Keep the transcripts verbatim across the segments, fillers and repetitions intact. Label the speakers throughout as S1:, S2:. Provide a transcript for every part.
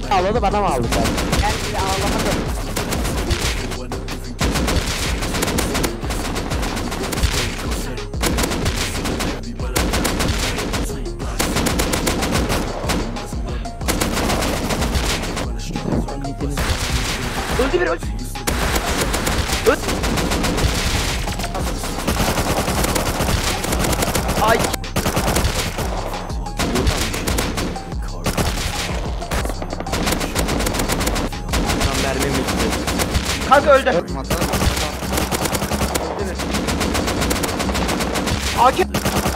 S1: Ağladı bana mı aldı sen?
S2: Gel bir ağlamadım.
S1: Öldü bir öldü. Öldü. Ay. Tam mermim bitti.
S2: Kanka öldü. A K.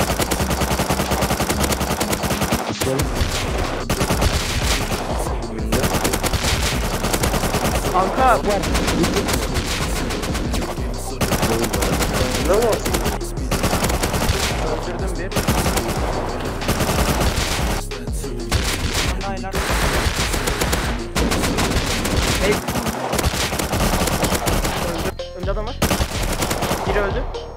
S2: Kanka bu
S1: Ne oldu?
S2: öldürdüm bir. Aynen. Hey. Öldü. Önde adam var. Biri öldü.